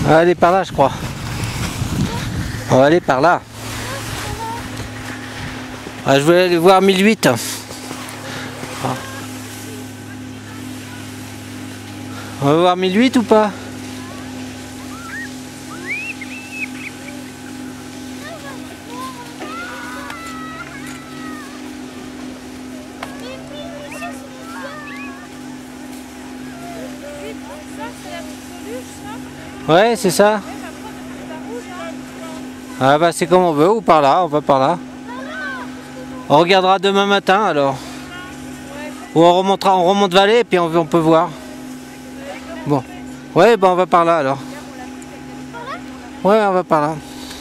On va aller par là, je crois. On va aller par là. Ah, je voulais aller voir 1008. Ah. On va voir 1008 ou pas? Ouais, c'est ça. Ah bah c'est comme on veut, ou par là, on va par là. On regardera demain matin alors. Ou on remonte vallée et puis on peut voir. Bon. Ouais, bah on va par là alors. Ouais, on va par là.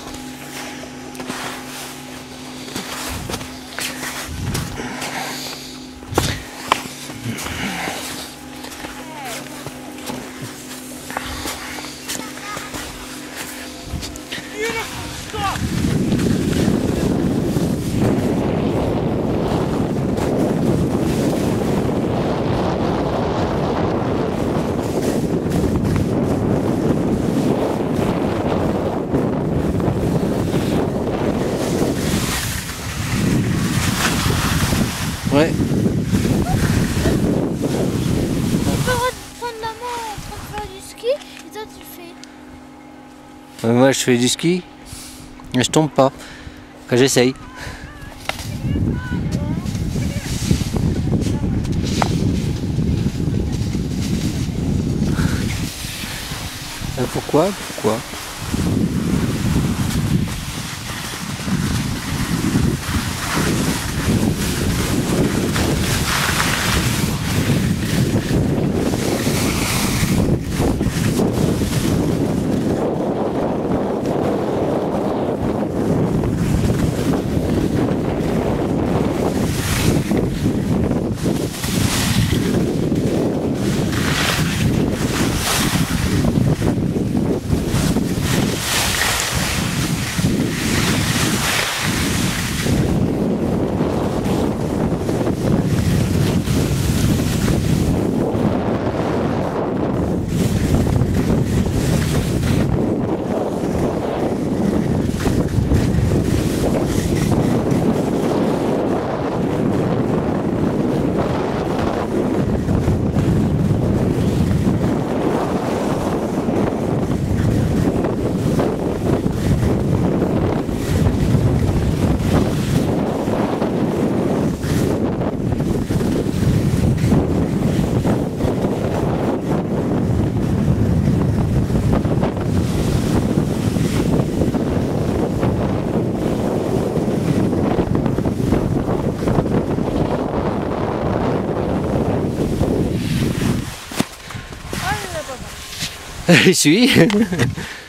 Ouais. On peut reprendre la main en train de faire du ski et toi tu fais. Moi je fais du ski, mais je tombe pas. Quand j'essaye. Pourquoi? Pourquoi? Je suis.